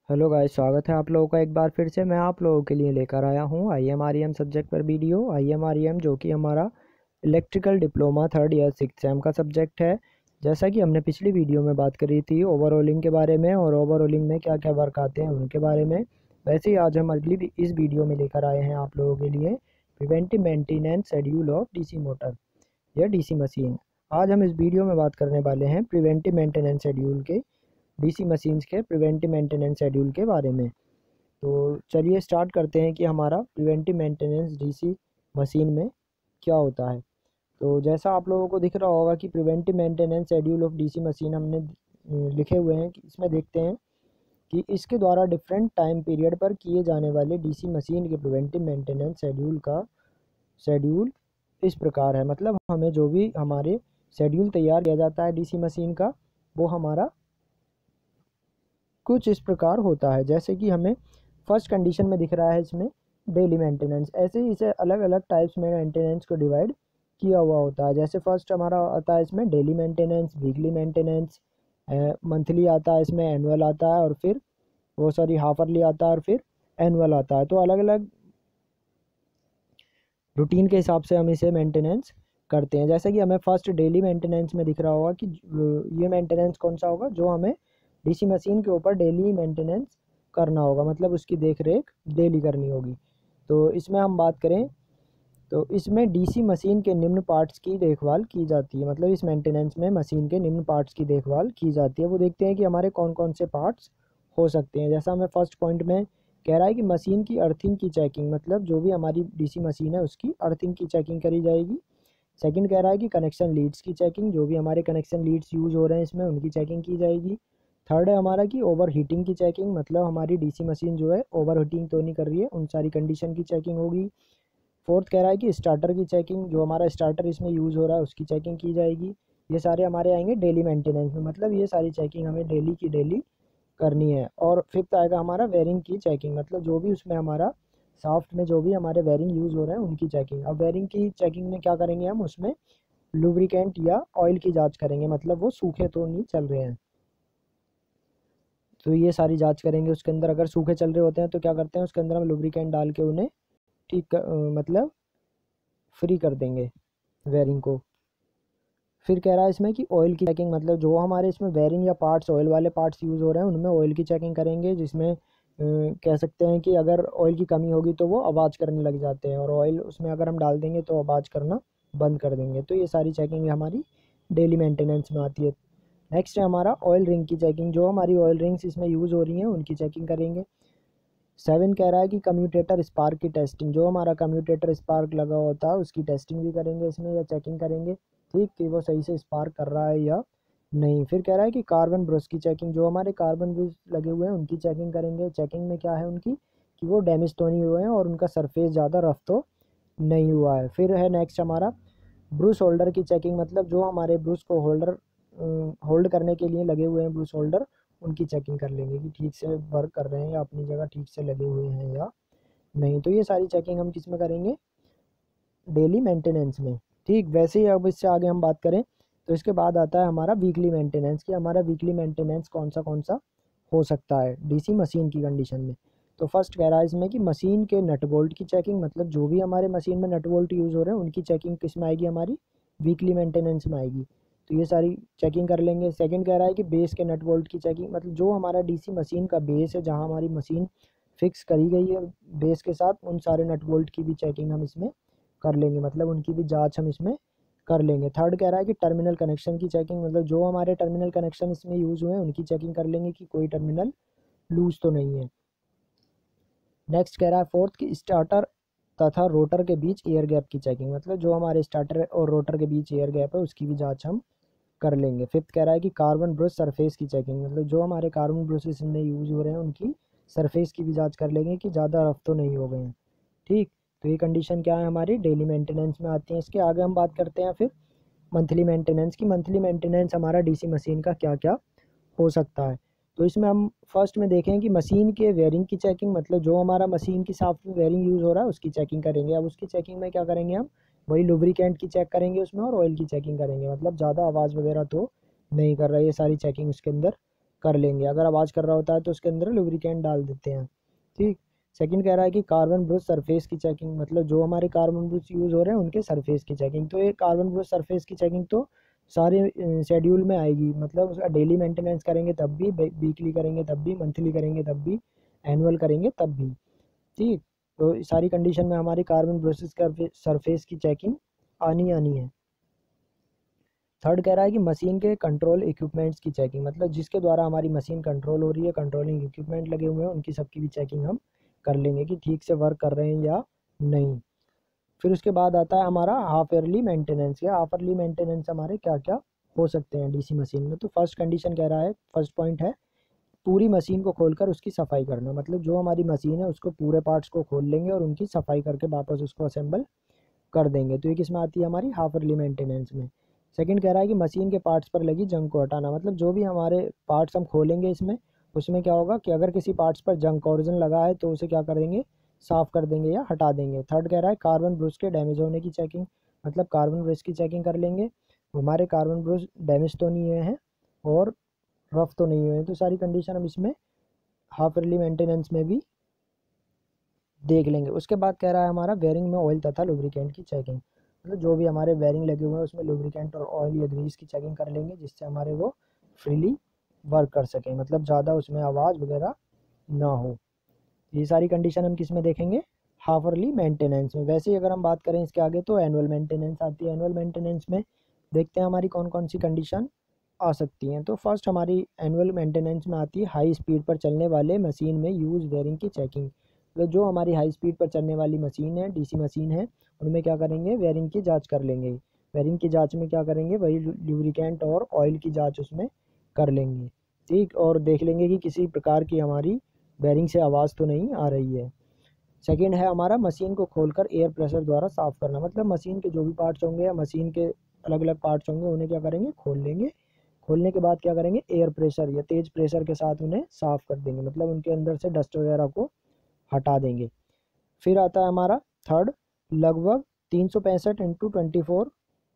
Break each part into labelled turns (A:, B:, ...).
A: Hello guys, स्वागत है आप लोगों का एक बार फिर से। मैं आप लोगों के लिए लेकर आया हूँ IMREM सब्जेक्ट पर वीडियो। IMREM जो कि हमारा electrical diploma third year six sem का सब्जेक्ट है। जैसा कि हमने पिछली वीडियो में बात करी थी ओवरऑलिंग के बारे में और ओवरऑलिंग में क्या क्या वर्क आते हैं उनके बारे में, वैसे ही आज हम अगली भी इस वीडियो में लेकर आए हैं आप लोगों के लिए preventive maintenance schedule of DC motor या DC मशीन। आज हम इस वीडियो में बात करने वाले हैं प्रिवेंटिव मेंटेनेंस शेड्यूल के, DC मशीन्स के प्रिवेंटिव मेंटेनेंस शेड्यूल के बारे में। तो चलिए स्टार्ट करते हैं कि हमारा प्रिवेंटिव मेंटेनेंस DC मशीन में क्या होता है। तो जैसा आप लोगों को दिख रहा होगा कि preventive maintenance schedule of DC machine हमने लिखे हुए हैं कि इसमें देखते हैं कि इसके द्वारा डिफरेंट टाइम पीरियड पर किए जाने वाले DC मशीन के प्रिवेंटिव मेंटेनेंस शेड्यूल का शेड्यूल इस प्रकार है। मतलब हमें जो भी हमारे शेड्यूल तैयार किया जाता है DC मशीन का, वो हमारा कुछ इस प्रकार होता है। जैसे कि हमें फर्स्ट कंडीशन में दिख रहा है इसमें डेली मेंटेनेंस, ऐसे ही इसे अलग अलग टाइप्स में मेंटेनेंस को डिवाइड किया हुआ होता है। जैसे फर्स्ट हमारा आता है इसमें daily maintenance, weekly maintenance, monthly आता है, इसमें एनुअल आता है, और फिर वो सॉरी हाफरली आता है, और फिर एनुअल आता है। तो अलग अलग रूटीन के हिसाब से हम इसे मेंटेनेंस करते हैं। जैसे कि हमें फर्स्ट डेली मेंटेनेंस में दिख रहा होगा कि ये मेंटेनेंस कौन सा होगा, जो हमें DC मशीन के ऊपर डेली मेंटेनेंस करना होगा, मतलब उसकी देख रेख डेली करनी होगी। तो इसमें हम बात करें तो इसमें DC मशीन के निम्न पार्ट्स की देखभाल की जाती है। मतलब इस मेंटेनेंस में मशीन के निम्न पार्ट्स की देखभाल की जाती है। वो देखते हैं कि हमारे कौन कौन से पार्ट्स हो सकते हैं। जैसा हमें फर्स्ट पॉइंट में कह रहा है कि मशीन की अर्थिंग की चेकिंग, मतलब जो भी हमारी DC मशीन है उसकी अर्थिंग की चेकिंग करी जाएगी। सेकंड कह रहा है कि कनेक्शन लीड्स की चेकिंग, जो भी हमारे कनेक्शन लीड्स यूज़ हो रहे हैं इसमें उनकी चेकिंग की जाएगी। थर्ड है हमारा कि ओवर हीटिंग की चेकिंग, मतलब हमारी DC मशीन जो है ओवर हीटिंग तो नहीं कर रही है, उन सारी कंडीशन की चेकिंग होगी। फोर्थ कह रहा है कि स्टार्टर की चेकिंग, जो हमारा स्टार्टर इसमें यूज़ हो रहा है उसकी चेकिंग की जाएगी। ये सारे हमारे आएंगे डेली मेंटेनेंस में, मतलब ये सारी चेकिंग हमें डेली की डेली करनी है। और फिफ्थ आएगा हमारा वेरिंग की चेकिंग, मतलब जो भी उसमें हमारा शाफ्ट में जो भी हमारे वेरिंग यूज़ हो रहे हैं उनकी चेकिंग। अब वेरिंग की चेकिंग में क्या करेंगे, हम उसमें लुब्रिकेंट या ऑयल की जांच करेंगे, मतलब वो सूखे तो नहीं चल रहे हैं, तो ये सारी जांच करेंगे उसके अंदर। अगर सूखे चल रहे होते हैं तो क्या करते हैं, उसके अंदर हम लुब्रिकेंट डाल के उन्हें मतलब फ्री कर देंगे वेरिंग को। फिर कह रहा है इसमें कि ऑयल की चेकिंग, मतलब जो हमारे इसमें वेरिंग या पार्ट्स ऑयल वाले पार्ट्स यूज़ हो रहे हैं उनमें ऑयल की चेकिंग करेंगे, जिसमें कह सकते हैं कि अगर ऑयल की कमी होगी तो वो आवाज़ करने लग जाते हैं, और ऑयल उसमें अगर हम डाल देंगे तो आवाज़ करना बंद कर देंगे। तो ये सारी चेकिंग हमारी डेली मेंटेनेंस में आती है। नेक्स्ट है हमारा ऑयल रिंग की चेकिंग, जो हमारी ऑयल रिंग्स इसमें यूज़ हो रही हैं उनकी चेकिंग करेंगे। सेवन कह रहा है कि कम्यूटेटर स्पार्क की टेस्टिंग, जो हमारा कम्यूटेटर स्पार्क लगा होता है उसकी टेस्टिंग भी करेंगे इसमें, या चेकिंग करेंगे ठीक कि वो सही से स्पार्क कर रहा है या नहीं। फिर कह रहा है कि कार्बन ब्रश की चेकिंग, जो हमारे कार्बन ब्रश लगे हुए हैं उनकी चेकिंग करेंगे। चेकिंग में क्या है उनकी, कि वो डैमेज तो नहीं हुए हैं और उनका सरफेस ज़्यादा रफ तो नहीं हुआ है। फिर है नेक्स्ट हमारा ब्रूस होल्डर की चेकिंग, मतलब जो हमारे ब्रूस को होल्ड करने के लिए लगे हुए हैं ब्रूस होल्डर, उनकी चेकिंग कर लेंगे कि ठीक से वर्क कर रहे हैं या अपनी जगह ठीक से लगे हुए हैं या नहीं। तो ये सारी चेकिंग हम किस में करेंगे, डेली मेंटेनेंस में। ठीक वैसे ही अब इससे आगे हम बात करें तो इसके बाद आता है हमारा वीकली मेंटेनेंस, कि हमारा वीकली मेंटेनेंस कौन सा हो सकता है DC मशीन की कंडीशन में। तो फर्स्ट कह रहा है इसमें कि मशीन के नट बोल्ट की चेकिंग, मतलब जो भी हमारे मशीन में नट बोल्ट यूज़ हो रहे हैं उनकी चेकिंग किस में आएगी, हमारी वीकली मेंटेनेंस में आएगी। तो ये सारी चेकिंग कर लेंगे। सेकंड कह रहा है कि बेस के नट बोल्ट की चेकिंग, मतलब जो हमारा DC मशीन का बेस है, जहाँ हमारी मशीन फिक्स करी गई है बेस के साथ, उन सारे नट बोल्ट की भी चेकिंग हम इसमें कर लेंगे, मतलब उनकी भी जांच हम इसमें कर लेंगे। थर्ड कह रहा है कि टर्मिनल कनेक्शन की चेकिंग, मतलब जो हमारे टर्मिनल कनेक्शन इसमें यूज़ हुए हैं उनकी चेकिंग कर लेंगे कि कोई टर्मिनल लूज तो नहीं है। नेक्स्ट कह रहा है फोर्थ कि स्टार्टर तथा रोटर के बीच एयर गैप की चेकिंग, मतलब जो हमारे स्टार्टर और रोटर के बीच एयर गैप है उसकी भी जांच हम कर लेंगे। फिफ्थ कह रहा है कि कार्बन ब्रश सरफेस की चेकिंग, मतलब जो हमारे कार्बन ब्रशेस में यूज़ हो रहे हैं उनकी सरफेस की भी जांच कर लेंगे कि ज़्यादा रफ तो नहीं हो गए हैं। ठीक, तो ये कंडीशन क्या है, हमारी डेली मेंटेनेंस में आती है। इसके आगे हम बात करते हैं फिर मंथली मेंटेनेंस की। मंथली मेंटेनेंस हमारा DC मशीन का क्या क्या हो सकता है। तो इसमें हम फर्स्ट में देखें कि मशीन के वेयरिंग की चेकिंग, मतलब जो हमारा मशीन की साफ्ट में वेयरिंग यूज़ हो रहा है उसकी चेकिंग करेंगे। अब उसकी चेकिंग में क्या करेंगे, हम वही लुब्रिकेंट की चेक करेंगे उसमें, और ऑयल की चेकिंग करेंगे, मतलब ज़्यादा आवाज़ वगैरह तो नहीं कर रहा है, ये सारी चेकिंग उसके अंदर कर लेंगे। अगर आवाज़ कर रहा होता है तो उसके अंदर लुब्रिकेंट डाल देते हैं। ठीक। सेकंड कह रहा है कि कार्बन ब्रश सरफेस की चेकिंग, मतलब जो हमारे कार्बन ब्रश यूज़ हो रहे हैं उनके सरफेस की चेकिंग। तो ये कार्बन ब्रश सरफेस की चेकिंग तो सारे शेड्यूल में आएगी, मतलब उसका डेली मेंटेनेंस करेंगे तब भी, वीकली करेंगे तब भी, मंथली करेंगे तब भी, एनुअल करेंगे तब भी। ठीक। तो सारी कंडीशन में हमारी कार्बन ब्रशेस का सरफेस की चेकिंग आनी है। थर्ड कह रहा है कि मशीन के कंट्रोल इक्विपमेंट्स की चेकिंग, मतलब जिसके द्वारा हमारी मशीन कंट्रोल हो रही है, कंट्रोलिंग इक्विपमेंट लगे हुए हैं, उनकी सबकी भी चेकिंग हम कर लेंगे कि ठीक से वर्क कर रहे हैं या नहीं। फिर उसके बाद आता है हमारा हाफ ईयरली मेंटेनेंस। या हाफ ईयरली मेंटेनेंस हमारे क्या क्या हो सकते हैं डीसी मशीन में। तो फर्स्ट कंडीशन कह रहा है, फर्स्ट पॉइंट है पूरी मशीन को खोलकर उसकी सफाई करना, मतलब जो हमारी मशीन है उसको पूरे पार्ट्स को खोल लेंगे और उनकी सफाई करके वापस उसको असेंबल कर देंगे। तो ये किस में आती है, हमारी हाफ ईयरली मेंटेनेंस में। सेकंड कह रहा है कि मशीन के पार्ट्स पर लगी जंग को हटाना, मतलब जो भी हमारे पार्ट्स हम खोलेंगे इसमें, उसमें क्या होगा कि अगर किसी पार्ट्स पर जंग कॉर्जन लगा है तो उसे क्या कर देंगे, साफ कर देंगे या हटा देंगे। थर्ड कह रहा है कार्बन ब्रश के डैमेज होने की चेकिंग, मतलब कार्बन ब्रश की चेकिंग कर लेंगे, हमारे कार्बन ब्रश डैमेज तो नहीं हुए हैं और रफ तो नहीं हुए हैं। तो सारी कंडीशन हम इसमें हाफ ईयरली मेंटेनेंस में भी देख लेंगे। उसके बाद कह रहा है हमारा वेयरिंग में ऑयल तथा लुब्रिकेंट की चेकिंग, मतलब जो भी हमारे वेयरिंग लगे हुए हैं उसमें लुब्रिकेंट और ऑयल या ग्रीस की चेकिंग कर लेंगे, जिससे हमारे वो फ्रीली वर्क कर सकें, मतलब ज़्यादा उसमें आवाज़ वगैरह ना हो। ये सारी कंडीशन हम किस में देखेंगे, हाफ ईयरली मेंटेनेंस में। वैसे ही अगर हम बात करें इसके आगे तो एनुअल मेंटेनेंस आती है। एनुअल मेंटेनेंस में देखते हैं हमारी कौन कौन सी कंडीशन आ सकती हैं। तो फर्स्ट हमारी एनुअल मेंटेनेंस में आती है हाई स्पीड पर चलने वाले मशीन में यूज़ वेयरिंग की चेकिंग, मतलब जो हमारी हाई स्पीड पर चलने वाली मशीन है, डीसी मशीन है, उनमें क्या करेंगे, वेयरिंग की जांच कर लेंगे। वेयरिंग की जांच में क्या करेंगे, वही लुब्रिकेंट और ऑयल की जांच उसमें कर लेंगे। ठीक। और देख लेंगे कि किसी प्रकार की हमारी बेरिंग से आवाज़ तो नहीं आ रही है। सेकंड है हमारा मशीन को खोलकर एयर प्रेशर द्वारा साफ़ करना, मतलब मशीन के जो भी पार्ट्स होंगे या मशीन के अलग अलग पार्ट्स होंगे उन्हें क्या करेंगे, खोल लेंगे। खोलने के बाद क्या करेंगे, एयर प्रेशर या तेज़ प्रेशर के साथ उन्हें साफ़ कर देंगे, मतलब उनके अंदर से डस्ट वगैरह को हटा देंगे। फिर आता है हमारा थर्ड, लगभग 365 × 24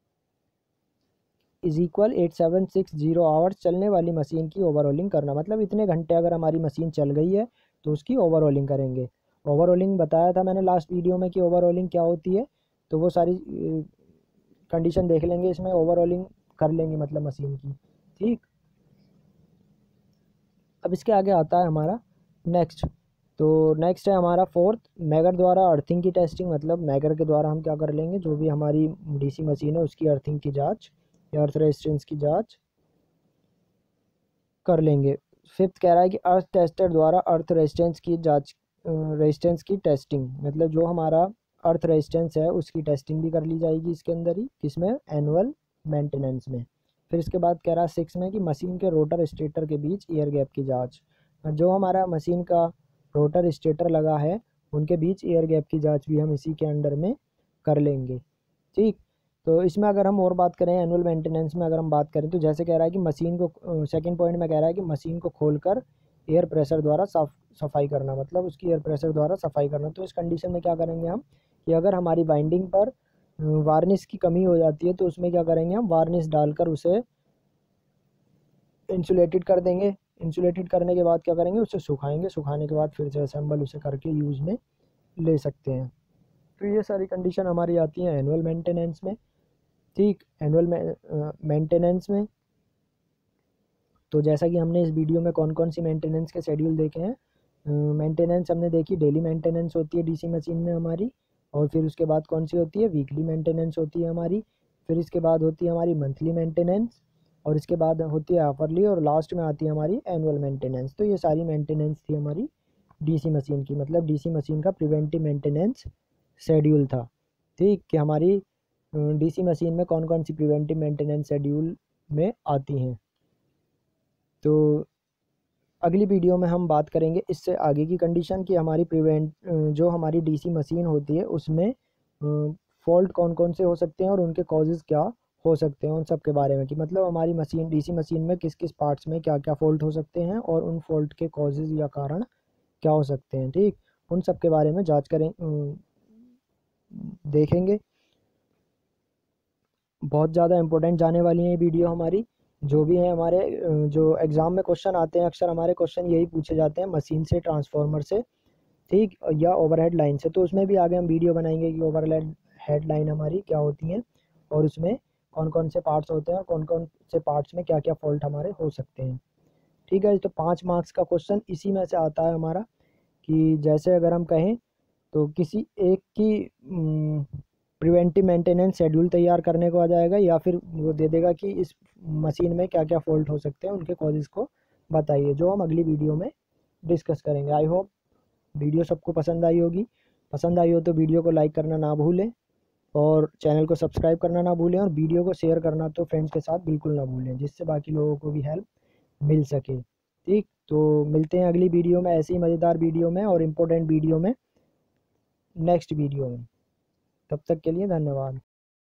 A: इज इक्वल 8760 आवर्स चलने वाली मशीन की ओवरऑलिंग करना, मतलब इतने घंटे अगर हमारी मशीन चल गई है तो उसकी ओवरऑलिंग करेंगे। ओवरऑलिंग बताया था मैंने लास्ट वीडियो में कि ओवरऑलिंग क्या होती है, तो वो सारी कंडीशन देख लेंगे इसमें, ओवरऑलिंग कर लेंगे मतलब मशीन की। ठीक। अब इसके आगे आता है हमारा नेक्स्ट, तो नेक्स्ट है हमारा फोर्थ, मैगर द्वारा अर्थिंग की टेस्टिंग, मतलब मैगर के द्वारा हम क्या कर लेंगे, जो भी हमारी डीसी मशीन है उसकी अर्थिंग की जांच या अर्थ रेजिस्टेंस की जांच कर लेंगे। फिफ्थ कह रहा है कि अर्थ टेस्टर द्वारा अर्थ रेजिस्टेंस की जांच, रेजिस्टेंस की टेस्टिंग, मतलब जो हमारा अर्थ रेजिस्टेंस है उसकी टेस्टिंग भी कर ली जाएगी इसके अंदर ही, किसमें, एनुअल मेंटेनेंस में। फिर इसके बाद कह रहा है सिक्स में कि मशीन के रोटर स्टेटर के बीच एयर गैप की जांच, जो हमारा मशीन का रोटर स्टेटर लगा है उनके बीच एयर गैप की जांच भी हम इसी के अंडर में कर लेंगे। ठीक। तो इसमें अगर हम और बात करें एनुअल मेंटेनेंस में अगर हम बात करें तो जैसे कह रहा है कि मशीन को, सेकंड पॉइंट में कह रहा है कि मशीन को खोलकर एयर प्रेशर द्वारा सफाई करना, मतलब उसकी एयर प्रेशर द्वारा सफाई करना। तो इस कंडीशन में क्या करेंगे हम कि अगर हमारी बाइंडिंग पर वार्निश की कमी हो जाती है तो उसमें क्या करेंगे, हम वार्निश डालकर उसे इंसुलेटेड कर देंगे। इंसुलेटेड करने के बाद क्या करेंगे, उसे सुखाएंगे, सुखाने के बाद फिर से असेंबल उसे करके यूज़ में ले सकते हैं। तो ये सारी कंडीशन हमारी आती हैं एनुअल मेंटेनेंस में। ठीक। एनुअल मेंटेनेंस में तो जैसा कि हमने इस वीडियो में कौन कौन सी मेंटेनेंस के शेड्यूल देखे हैं, मेंटेनेंस हमने देखी, डेली मेंटेनेंस होती है डीसी मशीन में हमारी, और फिर उसके बाद कौन सी होती है, वीकली मेंटेनेंस होती है हमारी, फिर इसके बाद होती है हमारी मंथली मेंटेनेंस, और इसके बाद होती है हाफरली, और लास्ट में आती है हमारी एनुअल मेंटेनेंस। तो ये सारी मेंटेनेंस थी हमारी डीसी मशीन की, मतलब डीसी मशीन का प्रिवेंटिव मेंटेनेंस शेड्यूल था। ठीक। कि हमारी डीसी मशीन में कौन कौन सी प्रिवेंटिव मेंटेनेंस शेड्यूल में आती हैं। तो अगली वीडियो में हम बात करेंगे इससे आगे की कंडीशन कि हमारी जो हमारी डीसी मशीन होती है उसमें फॉल्ट कौन कौन से हो सकते हैं और उनके कॉजेज़ क्या हो सकते हैं, उन सब के बारे में, कि मतलब हमारी मशीन डीसी मशीन में किस किस पार्ट्स में क्या क्या फॉल्ट हो सकते हैं और उन फॉल्ट के कॉजेज़ या कारण क्या हो सकते हैं। ठीक। उन सब के बारे में जांच करें, देखेंगे। बहुत ज़्यादा इंपॉर्टेंट जाने वाली है ये वीडियो हमारी। जो भी है हमारे जो एग्ज़ाम में क्वेश्चन आते हैं, अक्सर हमारे क्वेश्चन यही पूछे जाते हैं, मशीन से, ट्रांसफार्मर से, ठीक, या ओवरहेड लाइन से। तो उसमें भी आगे हम वीडियो बनाएंगे कि ओवरहेड हेड लाइन हमारी क्या होती है और उसमें कौन कौन से पार्ट्स होते हैं और कौन कौन से पार्ट्स में क्या क्या फॉल्ट हमारे हो सकते हैं। ठीक है, तो 5 मार्क्स का क्वेश्चन इसी में से आता है हमारा, कि जैसे अगर हम कहें तो किसी एक की प्रिवेंटिव मेंटेनेंस शेड्यूल तैयार करने को आ जाएगा, या फिर वो दे देगा कि इस मशीन में क्या क्या फॉल्ट हो सकते हैं, उनके कॉजेज़ को बताइए, जो हम अगली वीडियो में डिस्कस करेंगे। आई होप वीडियो सबको पसंद आई होगी। पसंद आई हो तो वीडियो को लाइक करना ना भूलें और चैनल को सब्सक्राइब करना ना भूलें, और वीडियो को शेयर करना तो फ्रेंड्स के साथ बिल्कुल ना भूलें, जिससे बाकी लोगों को भी हेल्प मिल सके। ठीक, तो मिलते हैं अगली वीडियो में, ऐसी मज़ेदार वीडियो में और इम्पोर्टेंट वीडियो में, नेक्स्ट वीडियो में। तब तक के लिए धन्यवाद।